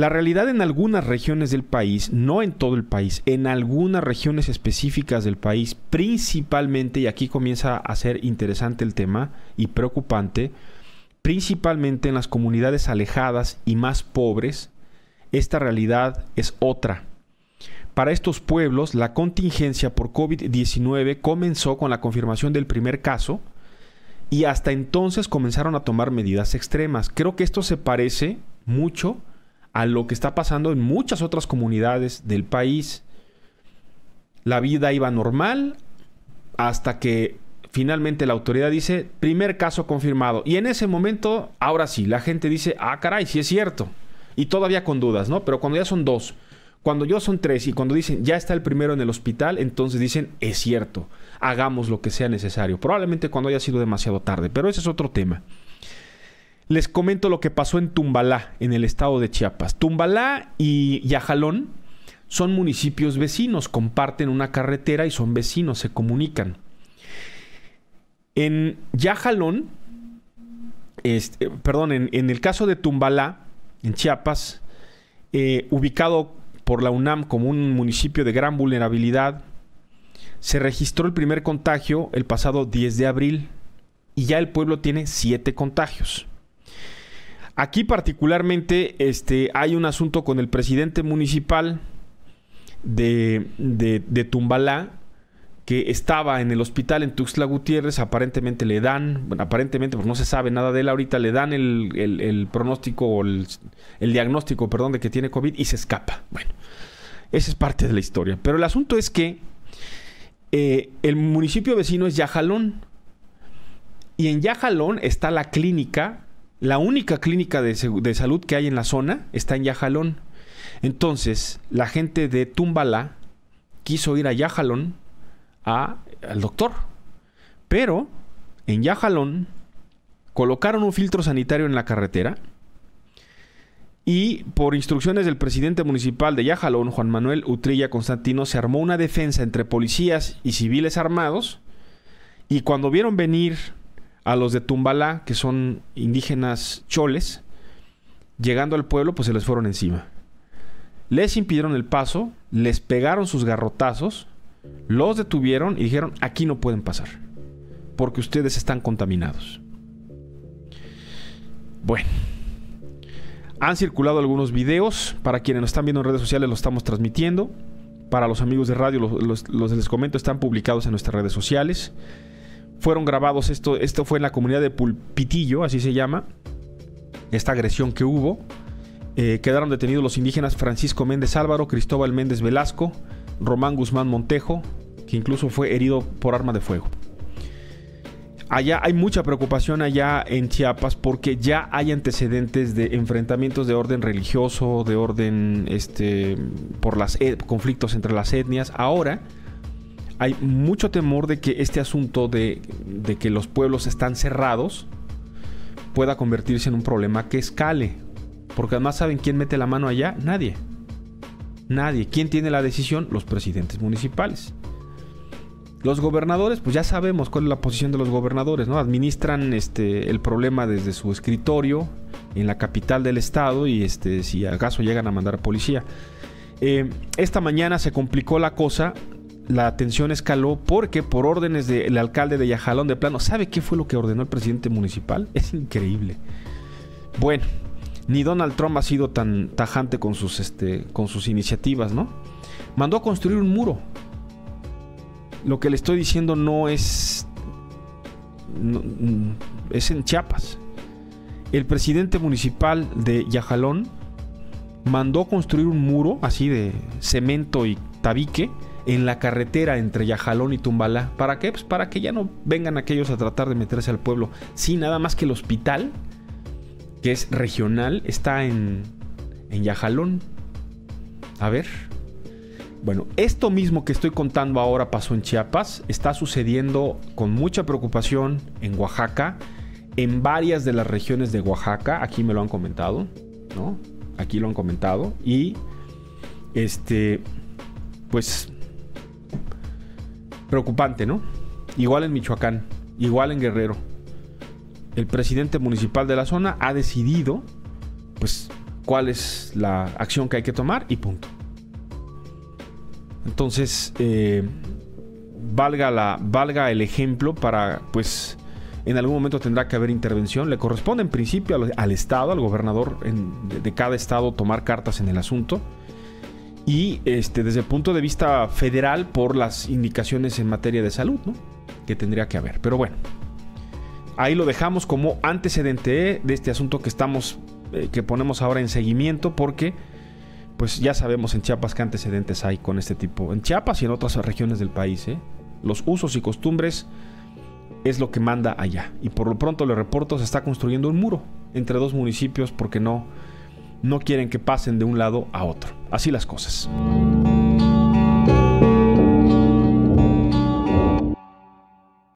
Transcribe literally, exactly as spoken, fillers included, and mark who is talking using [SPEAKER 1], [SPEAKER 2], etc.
[SPEAKER 1] La realidad en algunas regiones del país, no en todo el país, en algunas regiones específicas del país, principalmente, y aquí comienza a ser interesante el tema y preocupante, principalmente en las comunidades alejadas y más pobres, esta realidad es otra. Para estos pueblos, la contingencia por COVID diecinueve comenzó con la confirmación del primer caso y hasta entonces comenzaron a tomar medidas extremas. Creo que esto se parece mucho a lo que está pasando en muchas otras comunidades del país. La vida iba normal hasta que finalmente la autoridad dice, primer caso confirmado. Y en ese momento, ahora sí, la gente dice, ah, caray, sí es cierto. Y todavía con dudas, ¿no? Pero cuando ya son dos, cuando ya son tres y cuando dicen, ya está el primero en el hospital, entonces dicen, es cierto, hagamos lo que sea necesario. Probablemente cuando haya sido demasiado tarde, pero ese es otro tema. Les comento lo que pasó en Tumbalá, en el estado de Chiapas. Tumbalá y Yajalón son municipios vecinos, comparten una carretera y son vecinos, se comunican. En Yajalón, este, perdón, en, en el caso de Tumbalá, en Chiapas, eh, ubicado por la UNAM como un municipio de gran vulnerabilidad, se registró el primer contagio el pasado diez de abril y ya el pueblo tiene siete contagios. Aquí particularmente este, hay un asunto con el presidente municipal de, de, de Tumbalá, que estaba en el hospital en Tuxtla Gutiérrez. Aparentemente le dan, bueno, aparentemente porque no se sabe nada de él ahorita, le dan el, el, el pronóstico o el, el diagnóstico, perdón, de que tiene COVID y se escapa. Bueno, esa es parte de la historia. Pero el asunto es que eh, el municipio vecino es Yajalón. Y en Yajalón está la clínica, la única clínica de, de salud que hay en la zona está en Yajalón. Entonces, la gente de Tumbalá quiso ir a Yajalón a, al doctor. Pero en Yajalón colocaron un filtro sanitario en la carretera y por instrucciones del presidente municipal de Yajalón, Juan Manuel Utrilla Constantino, se armó una defensa entre policías y civiles armados, y cuando vieron venir a los de Tumbalá, que son indígenas choles, llegando al pueblo, pues se les fueron encima. Les impidieron el paso, les pegaron sus garrotazos, los detuvieron y dijeron, aquí no pueden pasar, porque ustedes están contaminados. Bueno, han circulado algunos videos. Para quienes nos están viendo en redes sociales, los estamos transmitiendo. Para los amigos de radio, los, los, los les comento, están publicados en nuestras redes sociales. Fueron grabados, esto, esto fue en la comunidad de Pulpitillo, así se llama, esta agresión que hubo. Eh, quedaron detenidos los indígenas Francisco Méndez Álvaro, Cristóbal Méndez Velasco, Román Guzmán Montejo, que incluso fue herido por arma de fuego. Allá hay mucha preocupación allá en Chiapas porque ya hay antecedentes de enfrentamientos de orden religioso, de orden este, por los conflictos entre las etnias. Ahora hay mucho temor de que este asunto de, de que los pueblos están cerrados pueda convertirse en un problema que escale. Porque además, ¿saben quién mete la mano allá? Nadie. Nadie. ¿Quién tiene la decisión? Los presidentes municipales. Los gobernadores, pues ya sabemos cuál es la posición de los gobernadores, ¿no? Administran este, el problema desde su escritorio en la capital del estado y este, si acaso llegan a mandar a policía. Eh, esta mañana se complicó la cosa. La tensión escaló porque por órdenes del alcalde de Yajalón de plano, ¿sabe qué fue lo que ordenó el presidente municipal? Es increíble. Bueno, ni Donald Trump ha sido tan tajante con sus, este, con sus iniciativas, ¿no? Mandó a construir un muro. Lo que le estoy diciendo no es... No, es en Chiapas. El presidente municipal de Yajalón mandó construir un muro así de cemento y tabique en la carretera entre Yajalón y Tumbalá. ¿Para qué? Pues para que ya no vengan aquellos a tratar de meterse al pueblo. Sí, nada más que el hospital, que es regional, está en, en Yajalón. A ver. Bueno, esto mismo que estoy contando ahora pasó en Chiapas. Está sucediendo con mucha preocupación en Oaxaca, en varias de las regiones de Oaxaca. Aquí me lo han comentado, ¿no? Aquí lo han comentado. Y, este, pues, preocupante, ¿no? Igual en Michoacán, igual en Guerrero. El presidente municipal de la zona ha decidido, pues, cuál es la acción que hay que tomar y punto. Entonces, eh, valga, la, valga el ejemplo para, pues, en algún momento tendrá que haber intervención. Le corresponde en principio al, al Estado, al gobernador en, de, de cada estado tomar cartas en el asunto. Y este, desde el punto de vista federal, por las indicaciones en materia de salud, ¿no?, que tendría que haber. Pero bueno, ahí lo dejamos como antecedente de este asunto que estamos, eh, que ponemos ahora en seguimiento, porque pues ya sabemos en Chiapas qué antecedentes hay con este tipo, en Chiapas y en otras regiones del país, ¿eh? Los usos y costumbres es lo que manda allá. Y por lo pronto le reporto, se está construyendo un muro entre dos municipios porque no, no quieren que pasen de un lado a otro. Así las cosas.